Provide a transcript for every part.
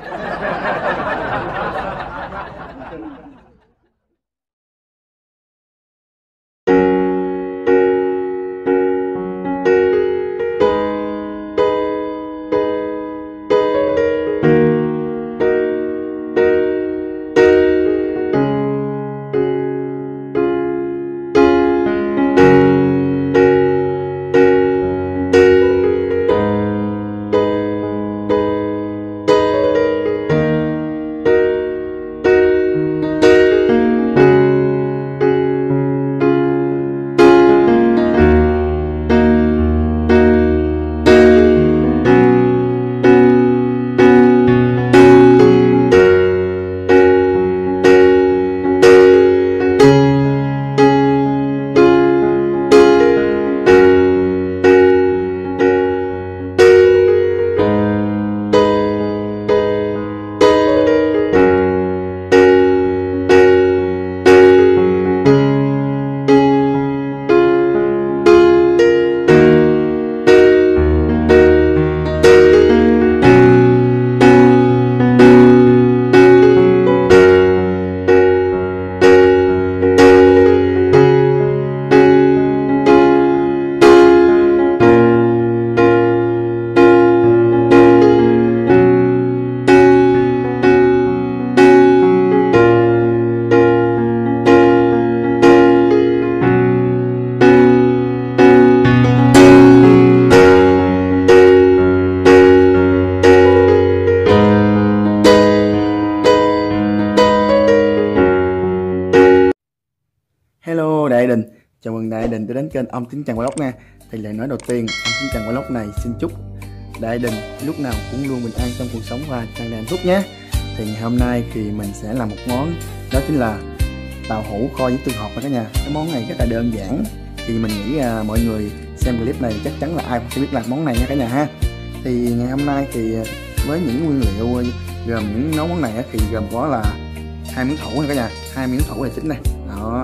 Hello Đại Đình, chào mừng Đại Đình tới đến kênh Ông Tính Chàng Vlog nha. Thì lời nói đầu tiên, Ông Tính Chàng Vlog này xin chúc Đại Đình lúc nào cũng luôn bình an trong cuộc sống và tràn đầy hạnh phúc nhé. Thì ngày hôm nay thì mình sẽ làm một món, đó chính là tàu hũ kho với tương hột nha cả nhà. Cái món này rất là đơn giản, thì mình nghĩ mọi người xem clip này chắc chắn là ai cũng sẽ biết làm món này nha cả nhà ha. Thì ngày hôm nay thì với những nguyên liệu gồm những nấu món này thì gồm có là 2 miếng thủ nha cả nhà, 2 miếng thủ này chính này. Đó.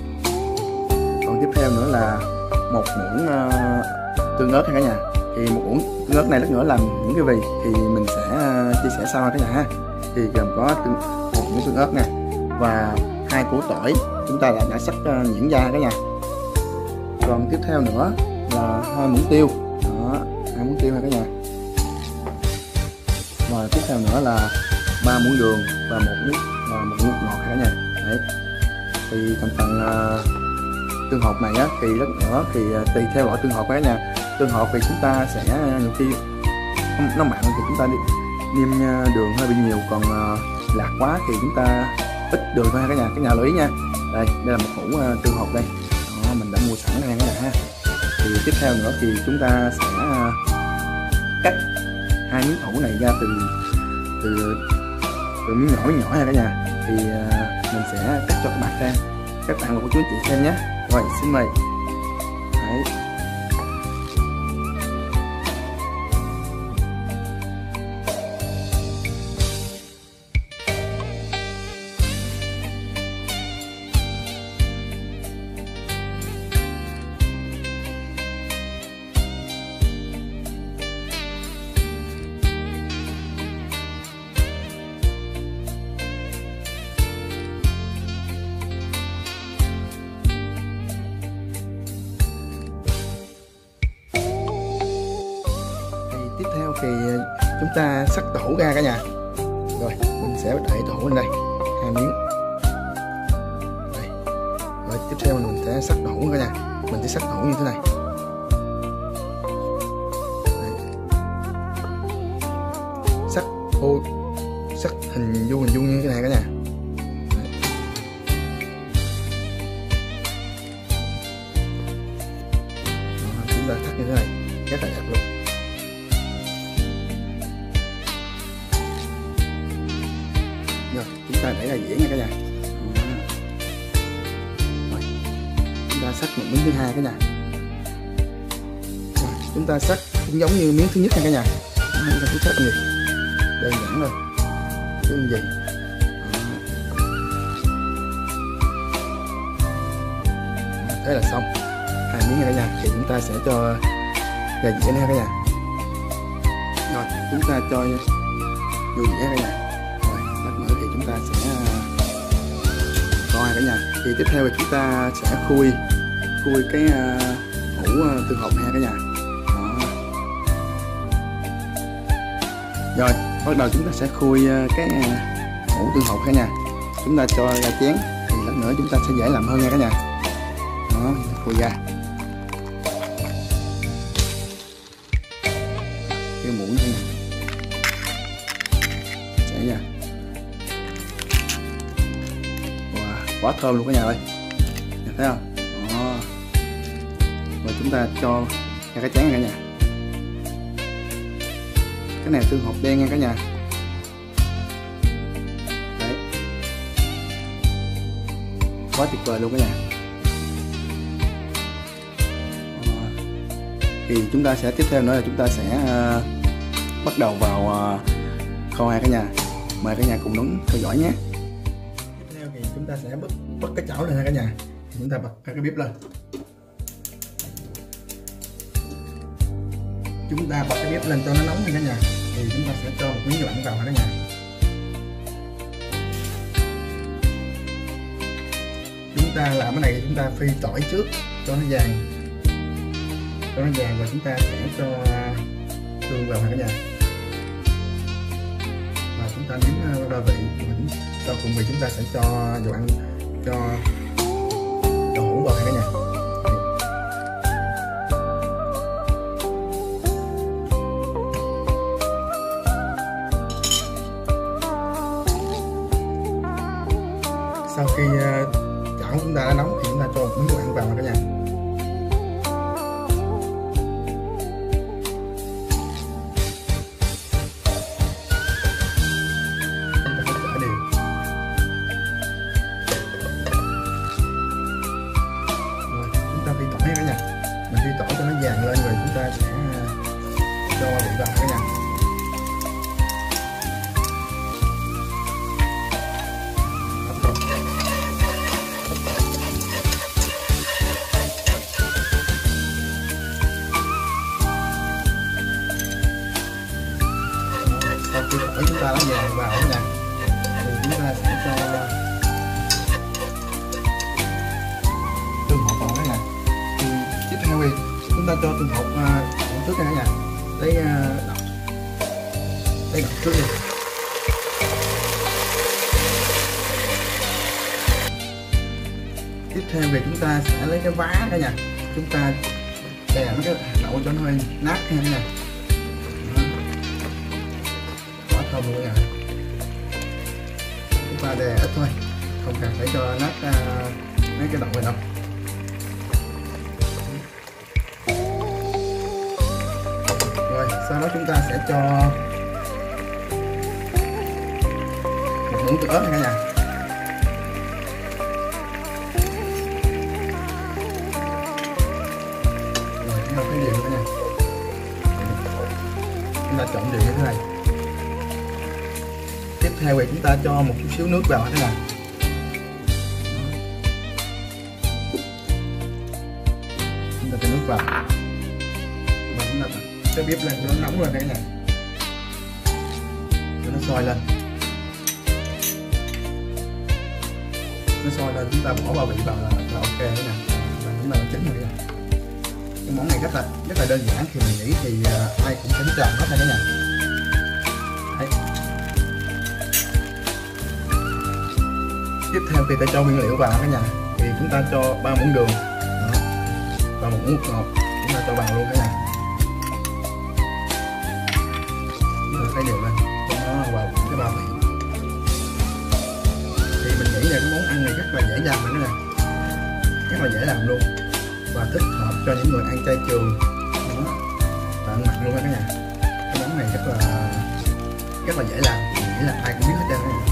Còn tiếp theo nữa là một muỗng tương ớt nha cả nhà. Thì một muỗng tương ớt này lát nữa làm những cái gì thì mình sẽ chia sẻ sau ha cả nhà ha. Thì gồm có một muỗng tương ớt nè và 2 củ tỏi chúng ta đã sắc nhuyễn ra cả nhà. Còn tiếp theo nữa là 2 muỗng tiêu. Đó, 2 muỗng tiêu ha cả nhà. Và tiếp theo nữa là 3 muỗng đường và một nước ngọt cả nhà. Đấy. Thì thành phần tương hột này thì rất nữa thì tùy theo loại tương hột cả nhà. Tương hột thì chúng ta sẽ nhiều khi nó mặn thì chúng ta nêm đường hơi bị nhiều, còn lạc quá thì chúng ta ít đường thôi cả nhà. Cả nhà lưu ý nha. Đây là một hũ tương hột đây. Đó, mình đã mua sẵn ra cả nhà ha. Thì tiếp theo nữa thì chúng ta sẽ cắt 2 miếng thủ này ra từ miếng nhỏ nha cả nhà. Thì mình sẽ cắt cho các bạn và cô chú anh chị xem nhé. Rồi xin mời. Đấy. Tiếp theo thì chúng ta xắt tàu hũ ra cả nhà. Rồi mình sẽ đẩy tàu hũ lên đây 2 miếng. Đây. Rồi tiếp theo mình sẽ xắt tàu hũ cả nhà. Mình sẽ xắt tàu hũ như thế này. Đây. Xắt hình vuông như thế này cả nhà. Đó, chúng ta thắt như thế này rất là đẹp luôn. Rồi, chúng ta để ra dĩa nha cả nhà. Rồi, chúng ta xắt một miếng thứ hai cả nhà. Rồi, chúng ta xắt cũng giống như miếng thứ nhất nha cả nhà. Chúng ta cứ xắt gì đơn giản thôi, cứ gì. Thế là xong 2 miếng nha cả nhà. Thì chúng ta sẽ cho ra dĩa nha cả nhà. Rồi chúng ta cho vui vẻ cả nhà. Rồi lát nữa thì chúng ta sẽ coi cả nhà. Thì tiếp theo thì chúng ta sẽ khui cái hũ tương hột ha cả nhà. Đó. Rồi bắt đầu chúng ta sẽ khui cái hũ tương hột cả nhà. Chúng ta cho ra chén thì lát nữa chúng ta sẽ dễ làm hơn nha cả nhà. Đó, khui ra cái muỗng này chảy ra. Wow, quá thơm luôn cả nhà ơi, nhìn thấy không? Đó. Rồi chúng ta cho ra cái chén này cả nhà. Cái này tương hột đen nha cả nhà. Đấy, quá tuyệt vời luôn cả nhà. Thì chúng ta sẽ tiếp theo nữa là chúng ta sẽ bắt đầu vào kho ha cả nhà. Mời cả nhà cùng đón theo dõi nhé. Tiếp theo thì chúng ta sẽ bật cái chảo lên ha cả nhà. Chúng ta bật cái bếp lên. Chúng ta bật cái bếp lên cho nó nóng nha cả nhà. Thì chúng ta sẽ cho một miếng lạnh vào ha cả nhà. Chúng ta làm cái này thì chúng ta phi tỏi trước cho nó vàng. Cho nó vàng và chúng ta sẽ cho tương vào cả nhà. Và chúng ta nếm gia vị. Sau cùng thì chúng ta sẽ cho dầu ăn, cho đậu hũ vào cả nhà. Sau khi chảo chúng ta đã nóng thì chúng ta cho một miếng dầu ăn vào cả nhà. Mình phi tỏi cho nó vàng lên rồi chúng ta sẽ cho vị vào cả nhà. Sau khi tỏi chúng ta đã vàng vào cả nhà thì chúng ta sẽ cho tương hột vào cả nhà. Tiếp theo thì chúng ta cho tương hột trước nha cả nhà. Lấy đậu trước đi. Tiếp theo thì chúng ta sẽ lấy cái vá cả nhà. Chúng ta đè mấy cái hạt đậu cho nó hơi nát nha cả nhà. Quá thơm luôn cả nhà. Chúng ta đè ít thôi, không cần phải cho nát mấy cái đậu này đâu. Sau đó chúng ta sẽ cho một muỗng ớt nha cả nhà. Rồi chúng ta thấy đều cả nhà. Chúng ta trộn đều như thế này. Tiếp theo thì chúng ta cho một chút xíu nước vào thế này. Chúng ta cho nước vào và chúng ta cái bếp lên cho nó nóng lên cả nhà, cho nó sôi lên. Nó sôi lên chúng ta bỏ gia vị vào là ok thế nè, và chúng ta là chín rồi. Cái món này rất là đơn giản, thì mình nghĩ thì ai cũng sẽ biết làm hết này cả nhà. Đấy. Tiếp theo thì ta cho nguyên liệu vào cả nhà. Thì chúng ta cho 3 muỗng đường và 1 muỗng bột ngọt, chúng ta cho vào luôn cả nhà. Phải đều lên cho nó vào cái ba vị. Thì mình nghĩ là cái món ăn này rất là dễ làm nữa nè, rất là dễ làm luôn và thích hợp cho những người ăn chay trường và ăn mặn luôn đó cả nhà. Cái món này rất là dễ làm, mình nghĩ là ai cũng biết hết trơn đó.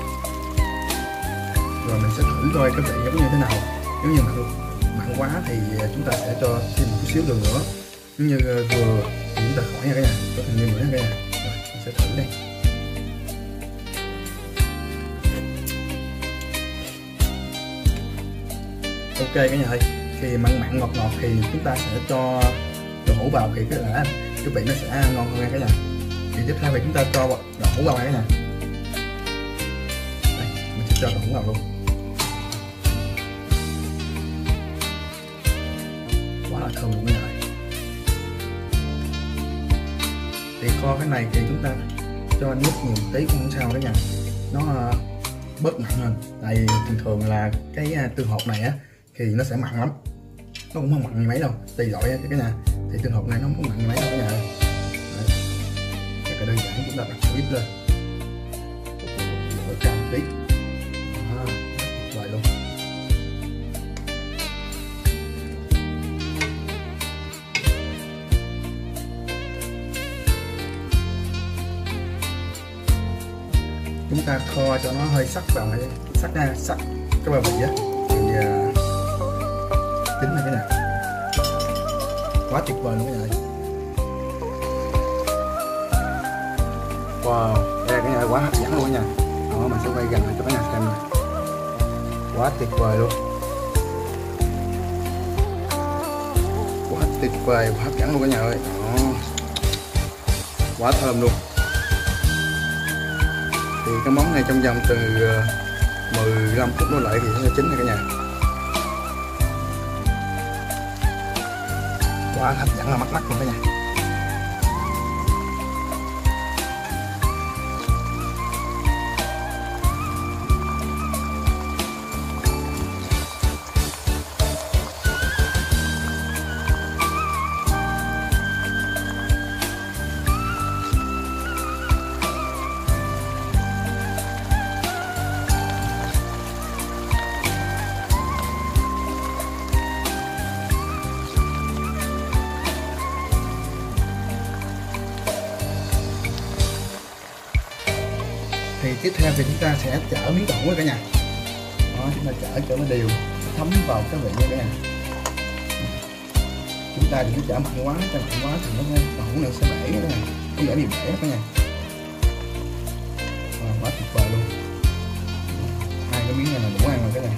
Rồi mình sẽ thử coi cái vị giống như thế nào. Nếu như mặn quá thì chúng ta sẽ cho thêm một chút xíu đường nữa, nếu như vừa thì chúng ta khỏi nha cả nhà, cho thành nêm nữa cả nhà. Sẽ thử đây. Ok cả nhà ơi, khi mặn ngọt thì chúng ta sẽ cho đậu hũ vào thì cái vị nó sẽ ngon hơn nha cả nhà. Thì tiếp theo thì chúng ta cho đậu hũ vào đây nè. Đây, mình sẽ cho đậu hũ vào luôn. Quá là thơm luôn cái này. Thì kho cái này thì chúng ta cho nước nhiều tí cũng không sao cả nhà, nó bớt mặn hơn. Tại vì thường thường là cái tương hột này á thì nó sẽ mặn lắm, nó cũng không mặn như mấy đâu, tùy loại cái nhà. Thì tương hột này nó không có mặn như mấy đâu cả nhà. Rất là đơn giản, chúng ta đặt bếp lên, lửa cao một tí, tuyệt vời luôn. Chúng ta kho cho nó hơi sắc vào này, sắc cái bao bì á, thì tính này cái này quá tuyệt vời luôn cái này. Wow, đây cái này quá hấp dẫn luôn nha. Đó, mình sẽ quay gần lại cho các nhà xem này, quá tuyệt vời luôn, quá tuyệt vời, quá hấp dẫn luôn cả nhà ơi. Đó, quá thơm luôn. Thì cái món này trong vòng từ 15 phút đổ lại thì nó chín rồi cả nhà. Quá hấp dẫn là mắt luôn cả nhà. Thì tiếp theo thì chúng ta sẽ chở miếng đậu với cả nhà. Đó, chúng ta chở cho nó đều thấm vào cái vị nha cả nhà. Chúng ta đừng có chở mặn quá, cho mặn quá thì nó đậu này sẽ bể đó nha, không để bị bể cả nhà. Quá tuyệt vời luôn. Hai cái miếng này là đủ ăn rồi cái này.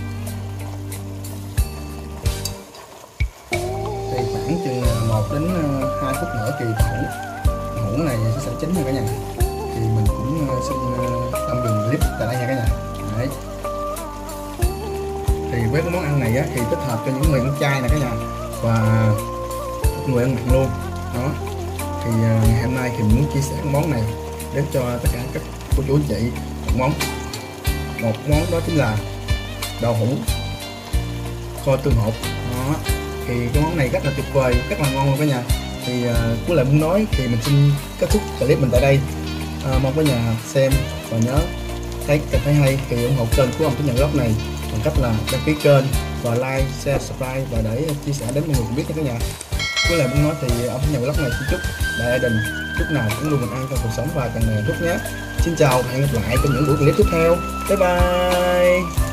Thì khoảng chừng 1 đến 2 phút nữa thì đậu hũ này sẽ chín rồi cả nhà. Thì mình cũng xin tạm dừng clip tại đây nha cả nhà. Đấy. Thì với cái món ăn này á, thì thích hợp cho những người ăn chay nè cả nhà, và người ăn mặn luôn. Đó. Thì ngày hôm nay thì mình muốn chia sẻ cái món này đến cho tất cả các cô chú anh chị một món đó chính là đậu hũ kho tương hột. Đó. Thì cái món này rất là tuyệt vời, rất là ngon luôn cả nhà. Thì cuối lời muốn nói thì mình xin kết thúc clip mình tại đây. Mong cả nhà xem và nhớ thấy hay thì ủng hộ kênh của ông Tín Nhật Vlog này bằng cách là đăng ký kênh và like, share, subscribe và để chia sẻ đến mọi người cùng biết nha cả nhà. Cuối lời muốn nói thì ông Tín Nhật Vlog này xin chúc đại gia đình lúc nào cũng luôn bình an trong cuộc sống và càng ngày hạnh phúc nhé. Xin chào và hẹn gặp lại trong những buổi clip tiếp theo. Bye bye.